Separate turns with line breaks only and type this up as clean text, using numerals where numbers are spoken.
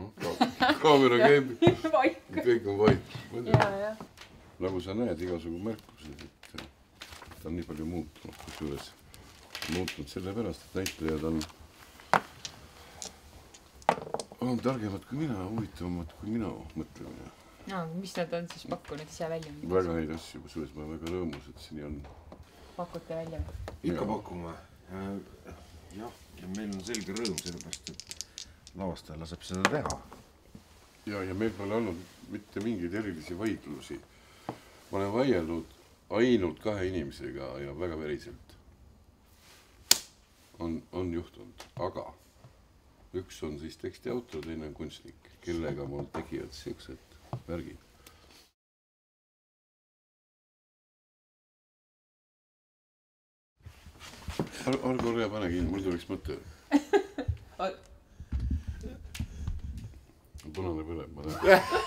Kaamera käib, kõik on vait. Nagu sa näed, igasugu märkused, et ta on nii palju muutunud, kusjuures muutunud sellepärast, et näitlejad on targemad kui mina, huvitavamad kui mina mõtlemine.
Mis nad on siis pakkunud ise välja?
Väga neid asju, kusjuures ma olen väga rõõmus, et siin on.
Pakute välja?
Ikka pakume. Ja meil on selge rõõm sellepärast, et lavastaja laseb seda teha.
Ja meil pole olnud mitte mingeid erilisi vaidlusi. Ma olen vaielnud ainult 2 inimesega ja väga veriselt. On juhtunud, aga üks on siis teksti autor, teine on kunstnik, kellega mul tegivad siuksed värgid. Argo, ole pane kinni, mul tuleks mõte. Punane põleb, ma tean.